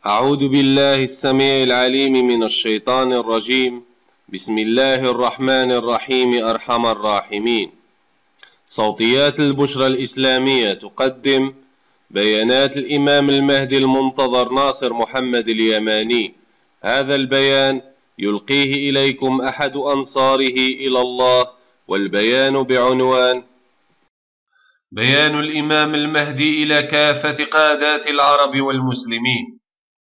أعوذ بالله السميع العليم من الشيطان الرجيم. بسم الله الرحمن الرحيم أرحم الراحمين. صوتيات البشرى الإسلامية تقدم بيانات الإمام المهدي المنتظر ناصر محمد اليماني. هذا البيان يلقيه إليكم أحد أنصاره إلى الله، والبيان بعنوان: بيان الإمام المهدي إلى كافة قادات العرب والمسلمين.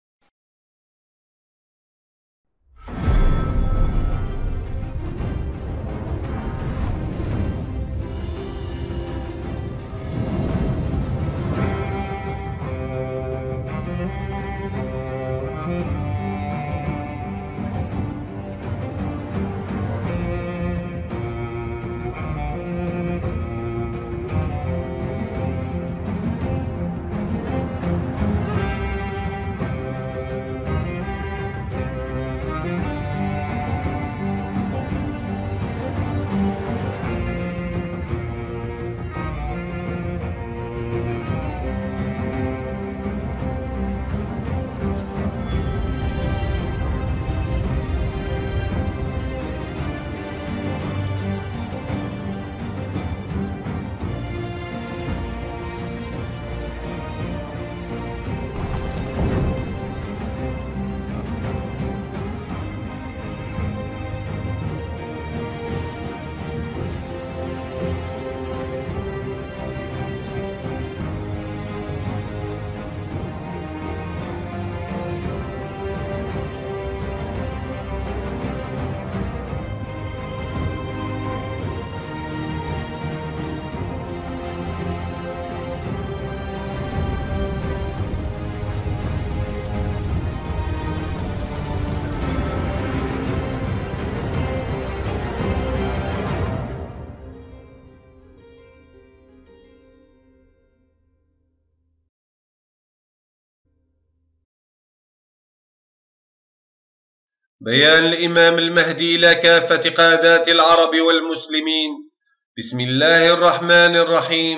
بيان الإمام المهدي إلى كافة قادات العرب والمسلمين. بسم الله الرحمن الرحيم،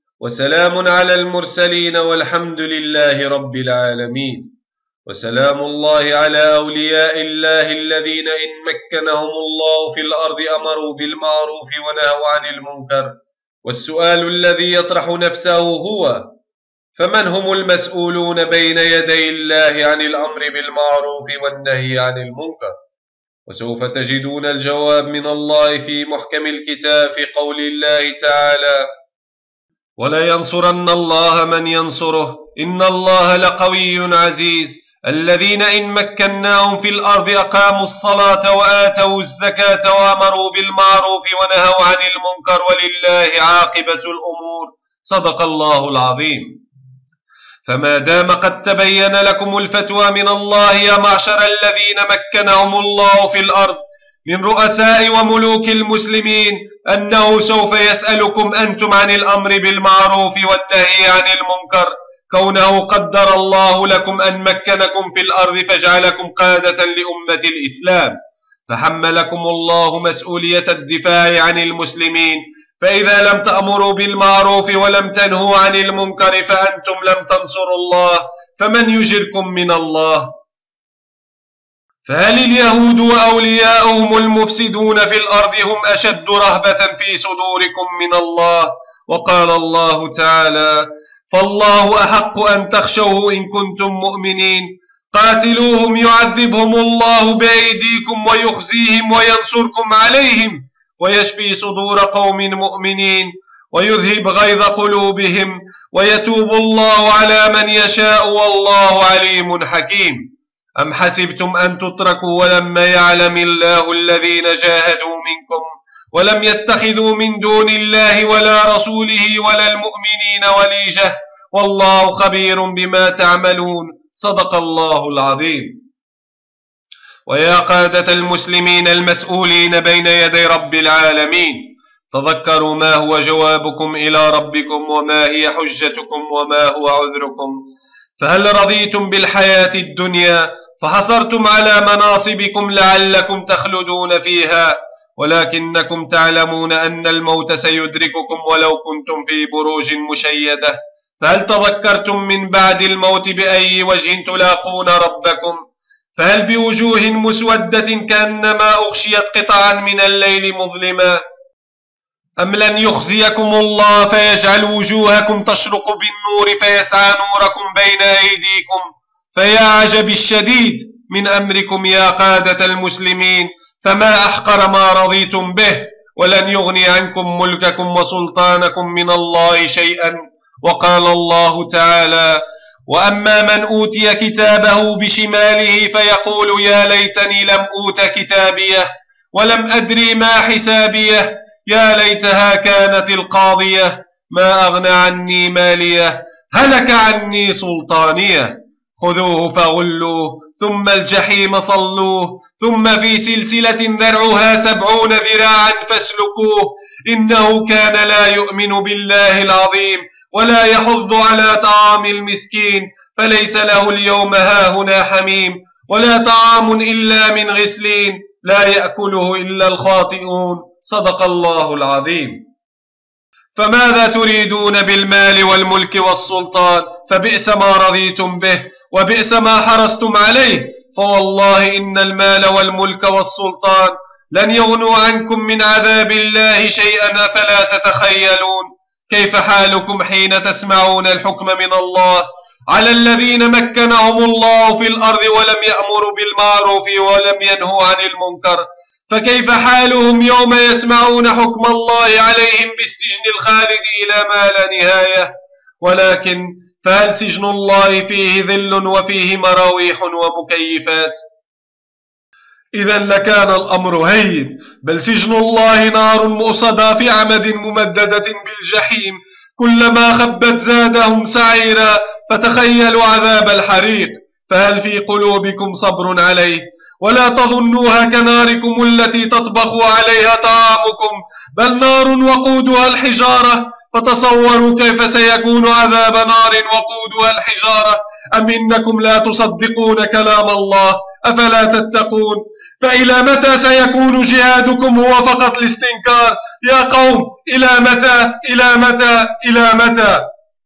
وسلام على المرسلين والحمد لله رب العالمين. وسلام الله على أولياء الله الذين إن مكنهم الله في الأرض أمروا بالمعروف ونهوا عن المنكر. والسؤال الذي يطرح نفسه هو: فمن هم المسؤولون بين يدي الله عن الأمر بالمعروف والنهي عن المنكر؟ وسوف تجدون الجواب من الله في محكم الكتاب في قول الله تعالى: ولينصرن الله من ينصره إن الله لقوي عزيز. الذين إن مكناهم في الأرض أقاموا الصلاة وآتوا الزكاة وأمروا بالمعروف ونهوا عن المنكر ولله عاقبة الأمور. صدق الله العظيم. فما دام قد تبين لكم الفتوى من الله يا معشر الذين مكنهم الله في الأرض من رؤساء وملوك المسلمين أنه سوف يسألكم أنتم عن الأمر بالمعروف والنهي عن المنكر، كونه قدر الله لكم أن مكنكم في الأرض فجعلكم قادة لأمة الإسلام، فحملكم الله مسؤولية الدفاع عن المسلمين. فإذا لم تأمروا بالمعروف ولم تنهوا عن المنكر فأنتم لم تنصروا الله، فمن يجركم من الله؟ فهل اليهود وأولياؤهم المفسدون في الأرض هم أشد رهبة في صدوركم من الله؟ وقال الله تعالى: فالله أحق أن تخشوه إن كنتم مؤمنين. قاتلوهم يعذبهم الله بأيديكم ويخزيهم وينصركم عليهم ويشفي صدور قوم مؤمنين ويذهب غيظ قلوبهم ويتوب الله على من يشاء والله عليم حكيم. أم حسبتم أن تتركوا ولما يعلم الله الذين جاهدوا منكم ولم يتخذوا من دون الله ولا رسوله ولا المؤمنين وليجة والله خبير بما تعملون. صدق الله العظيم. ويا قادة المسلمين المسؤولين بين يدي رب العالمين، تذكروا ما هو جوابكم إلى ربكم وما هي حجتكم وما هو عذركم. فهل رضيتم بالحياة الدنيا فحصرتم على مناصبكم لعلكم تخلدون فيها، ولكنكم تعلمون أن الموت سيدرككم ولو كنتم في بروج مشيدة. فهل تذكرتم من بعد الموت بأي وجه تلاقون ربكم؟ فهل بوجوه مسودة كأنما أغشيت قطعا من الليل مظلما؟ أم لن يخزيكم الله فيجعل وجوهكم تشرق بالنور فيسعى نوركم بين أيديكم؟ فيا عجب الشديد من أمركم يا قادة المسلمين، فما أحقر ما رضيتم به، ولن يغني عنكم ملككم وسلطانكم من الله شيئا. وقال الله تعالى: وأما من أوتي كتابه بشماله فيقول يا ليتني لم أوت كتابيه ولم أدري ما حسابيه، يا ليتها كانت القاضية ما أغنى عني ماليه، هلك عني سلطانيه. خذوه فغلوه ثم الجحيم صلوه ثم في سلسلة ذرعها 70 ذراعا فاسلكوه، إنه كان لا يؤمن بالله العظيم ولا يحض على طعام المسكين، فليس له اليوم هاهنا حميم ولا طعام إلا من غسلين لا يأكله إلا الخاطئون. صدق الله العظيم. فماذا تريدون بالمال والملك والسلطان؟ فبئس ما رضيتم به وبئس ما حرصتم عليه، فوالله إن المال والملك والسلطان لن يغنوا عنكم من عذاب الله شيئا. فلا تتخيلون كيف حالكم حين تسمعون الحكم من الله على الذين مكنهم الله في الأرض ولم يأمروا بالمعروف ولم ينهوا عن المنكر، فكيف حالهم يوم يسمعون حكم الله عليهم بالسجن الخالد إلى ما لا نهاية؟ ولكن فهل سجن الله فيه ظل وفيه مراويح ومكيفات؟ إذا لكان الأمر هين، بل سجن الله نار مؤصدة في عمد ممددة بالجحيم، كلما خبت زادهم سعيرا، فتخيلوا عذاب الحريق. فهل في قلوبكم صبر عليه؟ ولا تظنوها كناركم التي تطبخ عليها طعامكم، بل نار وقودها الحجارة. فتصوروا كيف سيكون عذاب نار وقودها الحجارة. أم إنكم لا تصدقون كلام الله؟ أفلا تتقون؟ فإلى متى سيكون جهادكم هو فقط الاستنكار؟ يا قوم إلى متى إلى متى إلى متى؟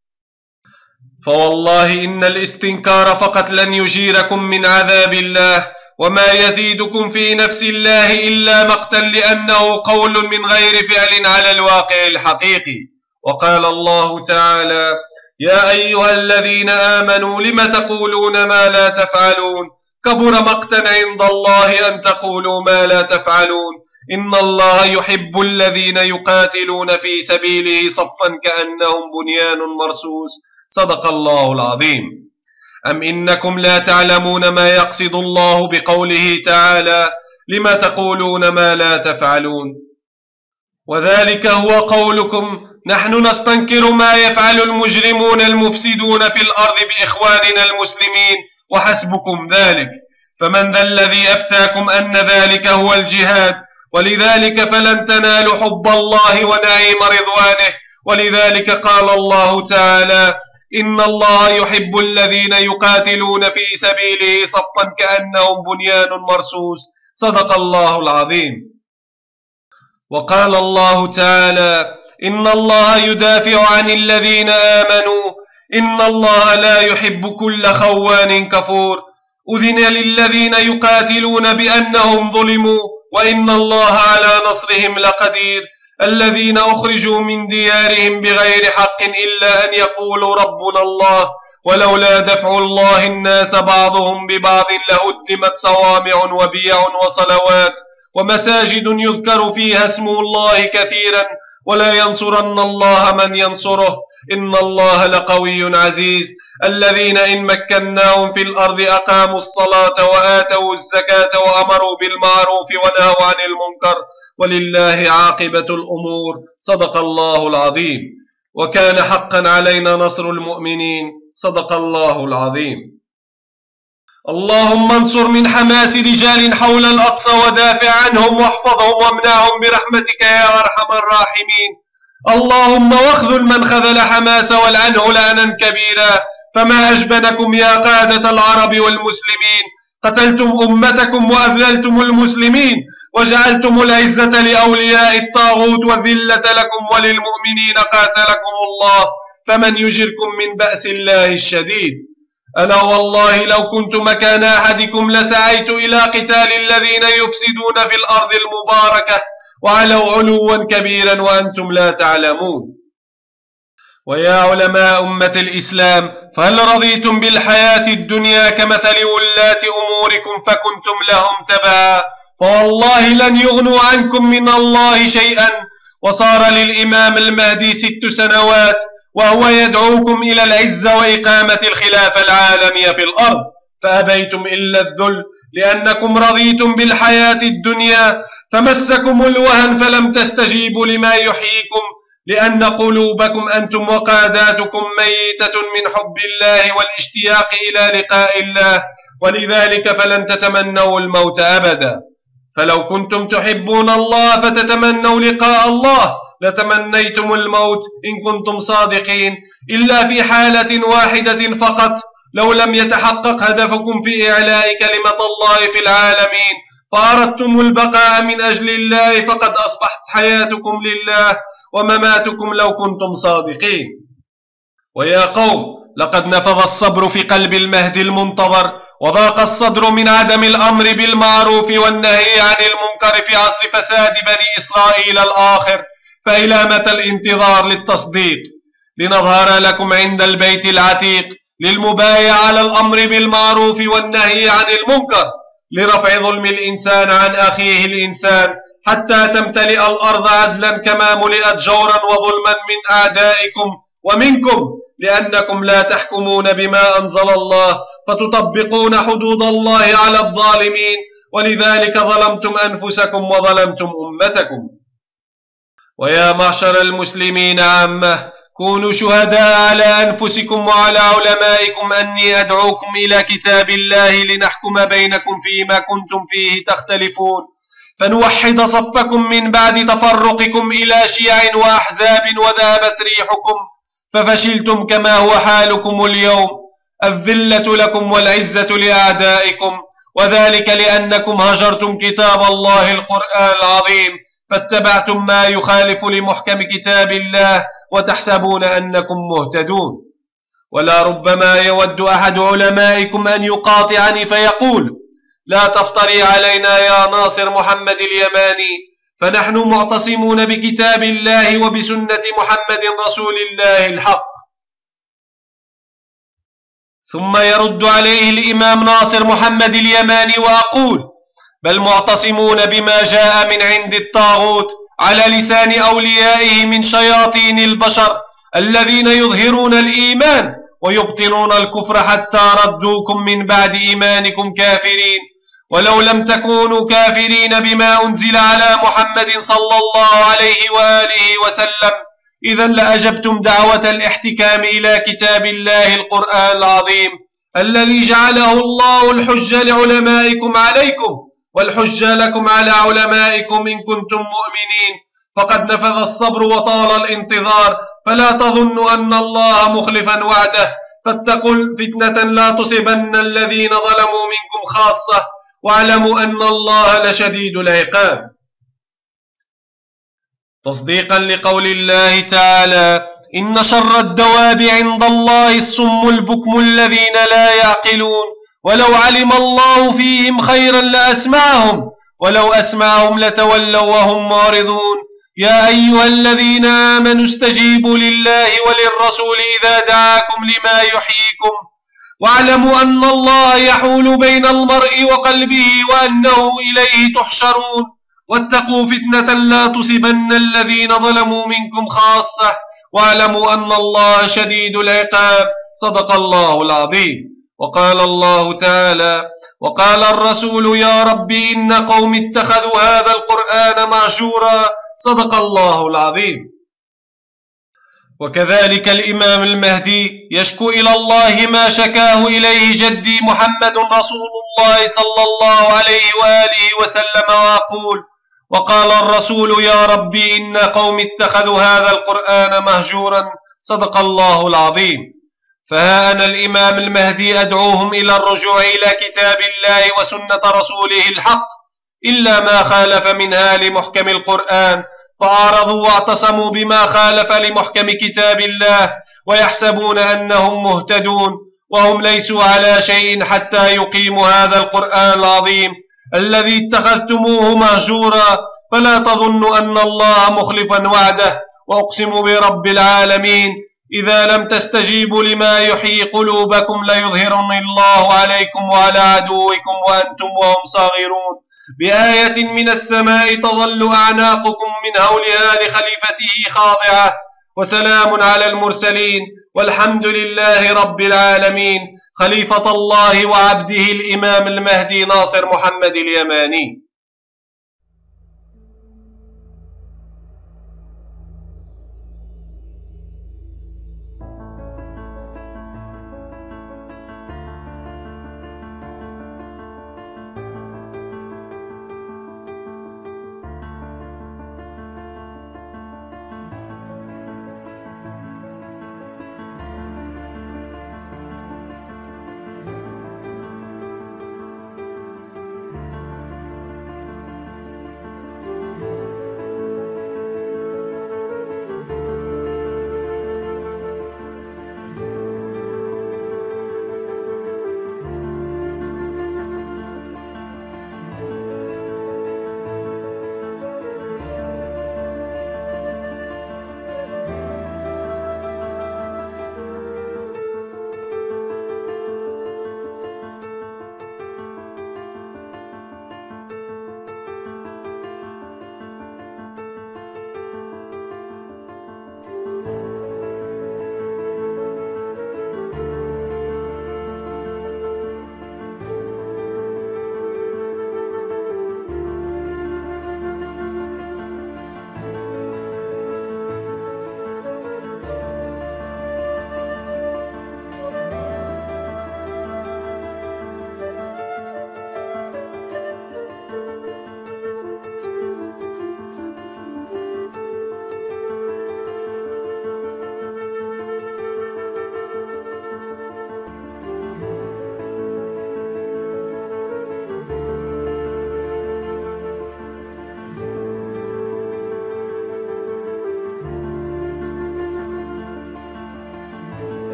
فوالله إن الاستنكار فقط لن يجيركم من عذاب الله، وما يزيدكم في نفس الله إلا مقتا، لأنه قول من غير فعل على الواقع الحقيقي. وقال الله تعالى: يا أيها الذين آمنوا لم تقولون ما لا تفعلون، كبر مقتا عند الله أن تقولوا ما لا تفعلون، إن الله يحب الذين يقاتلون في سبيله صفا كأنهم بنيان مرصوص. صدق الله العظيم. أم إنكم لا تعلمون ما يقصد الله بقوله تعالى: لم تقولون ما لا تفعلون؟ وذلك هو قولكم: نحن نستنكر ما يفعل المجرمون المفسدون في الأرض بإخواننا المسلمين وحسبكم ذلك. فمن ذا الذي أفتاكم أن ذلك هو الجهاد؟ ولذلك فلن تنالوا حب الله ونعيم رضوانه. ولذلك قال الله تعالى: إن الله يحب الذين يقاتلون في سبيله صفا كأنهم بنيان مرصوص. صدق الله العظيم. وقال الله تعالى: إن الله يدافع عن الذين آمنوا، إن الله لا يحب كل خوان كفور. أذن للذين يقاتلون بأنهم ظلموا، وإن الله على نصرهم لقدير. الذين أخرجوا من ديارهم بغير حق إلا أن يقولوا ربنا الله، ولولا دفع الله الناس بعضهم ببعض لهدمت صوامع وبيع وصلوات ومساجد يذكر فيها اسم الله كثيرا، ولا ينصرن الله من ينصره، إن الله لقوي عزيز. الذين إن مكناهم في الأرض أقاموا الصلاة وآتوا الزكاة وأمروا بالمعروف ونهوا عن المنكر، ولله عاقبة الأمور. صدق الله العظيم. وكان حقا علينا نصر المؤمنين. صدق الله العظيم. اللهم انصر من حماس رجال حول الأقصى ودافع عنهم واحفظهم وامنعهم برحمتك يا أرحم الراحمين. اللهم واخذل من خذل حماس والعنه لعنا كبيرا. فما أجبنكم يا قادة العرب والمسلمين، قتلتم أمتكم وأذللتم المسلمين، وجعلتم العزة لأولياء الطاغوت والذلة لكم وللمؤمنين، قاتلكم الله. فمن يجركم من بأس الله الشديد. ألا والله لو كنت مكان أحدكم لسعيت إلى قتال الذين يفسدون في الأرض المباركة وعلوا علوا كبيرا وأنتم لا تعلمون. ويا علماء أمة الإسلام، فهل رضيتم بالحياة الدنيا كمثل ولاة أموركم فكنتم لهم تبعا؟ فوالله لن يغنوا عنكم من الله شيئا. وصار للإمام المهدي 6 سنوات وهو يدعوكم إلى العزة وإقامة الخلافة العالمية في الأرض، فأبيتم إلا الذل لأنكم رضيتم بالحياة الدنيا، فمسكم الوهن فلم تستجيبوا لما يحييكم، لأن قلوبكم أنتم وقاداتكم ميتة من حب الله والاشتياق إلى لقاء الله، ولذلك فلن تتمنوا الموت أبدا. فلو كنتم تحبون الله فتتمنوا لقاء الله لتمنيتم الموت إن كنتم صادقين، إلا في حالة واحدة فقط، لو لم يتحقق هدفكم في إعلاء كلمة الله في العالمين فأردتم البقاء من أجل الله، فقد أصبحت حياتكم لله ومماتكم لو كنتم صادقين. ويا قوم، لقد نفذ الصبر في قلب المهدي المنتظر، وضاق الصدر من عدم الأمر بالمعروف والنهي عن المنكر في عصر فساد بني إسرائيل الآخر، فإلى متى الانتظار للتصديق؟ لنظهر لكم عند البيت العتيق للمبايع على الأمر بالمعروف والنهي عن المنكر، لرفع ظلم الإنسان عن أخيه الإنسان، حتى تمتلئ الأرض عدلا كما ملئت جورا وظلما من أعدائكم ومنكم، لأنكم لا تحكمون بما أنزل الله فتطبقون حدود الله على الظالمين، ولذلك ظلمتم أنفسكم وظلمتم أمتكم. ويا معشر المسلمين عامة، كونوا شهداء على أنفسكم وعلى علمائكم أني أدعوكم إلى كتاب الله لنحكم بينكم فيما كنتم فيه تختلفون، فنوحد صفكم من بعد تفرقكم إلى شيع وأحزاب وذهبت ريحكم، ففشلتم كما هو حالكم اليوم. الذلة لكم والعزة لأعدائكم، وذلك لأنكم هجرتم كتاب الله القرآن العظيم، فاتبعتم ما يخالف لمحكم كتاب الله وتحسبون أنكم مهتدون. ولا ربما يود أحد علمائكم أن يقاطعني فيقول: لا تفتري علينا يا ناصر محمد اليماني، فنحن معتصمون بكتاب الله وبسنة محمد رسول الله الحق. ثم يرد عليه الإمام ناصر محمد اليماني وأقول: بل معتصمون بما جاء من عند الطاغوت على لسان أوليائه من شياطين البشر الذين يظهرون الإيمان ويبطلون الكفر حتى ردوكم من بعد إيمانكم كافرين. ولو لم تكونوا كافرين بما أنزل على محمد صلى الله عليه وآله وسلم إذن لأجبتم دعوة الاحتكام إلى كتاب الله القرآن العظيم الذي جعله الله الحجة لعلمائكم عليكم والحجة لكم على علمائكم إن كنتم مؤمنين. فقد نفذ الصبر وطال الانتظار، فلا تظنوا أن الله مخلفا وعده، فاتقوا فتنة لا تصيبن الذين ظلموا منكم خاصة، واعلموا أن الله لشديد العقاب. تصديقا لقول الله تعالى: إن شر الدواب عند الله الصم البكم الذين لا يعقلون، ولو علم الله فيهم خيرا لأسمعهم، ولو أسمعهم لتولوا وهم معرضون. يا أيها الذين آمنوا استجيبوا لله وللرسول إذا دعاكم لما يحييكم، واعلموا أن الله يحول بين المرء وقلبه وأنه إليه تحشرون. واتقوا فتنة لا تصيبن الذين ظلموا منكم خاصة، واعلموا أن الله شديد العقاب. صدق الله العظيم. وقال الله تعالى: وقال الرسول يا رب إن قوم اتخذوا هذا القرآن مهجورا. صدق الله العظيم. وكذلك الإمام المهدي يشكو إلى الله ما شكاه إليه جدي محمد رسول الله صلى الله عليه وآله وسلم وأقول: وقال الرسول يا رب إن قوم اتخذوا هذا القرآن مهجورا. صدق الله العظيم. فها أنا الإمام المهدي أدعوهم إلى الرجوع إلى كتاب الله وسنة رسوله الحق، إلا ما خالف منها لمحكم القرآن فأعرضوا واعتصموا بما خالف لمحكم كتاب الله، ويحسبون أنهم مهتدون وهم ليسوا على شيء حتى يقيموا هذا القرآن العظيم الذي اتخذتموه مهجورا. فلا تظنوا أن الله مخلفا وعده، وأقسم برب العالمين إذا لم تستجيبوا لما يحيي قلوبكم ليظهرن الله عليكم وعلى عدوكم وأنتم وهم صاغرون بآية من السماء تظل أعناقكم من هولها لخليفته خاضعة. وسلام على المرسلين والحمد لله رب العالمين. خليفة الله وعبده الإمام المهدي ناصر محمد اليماني.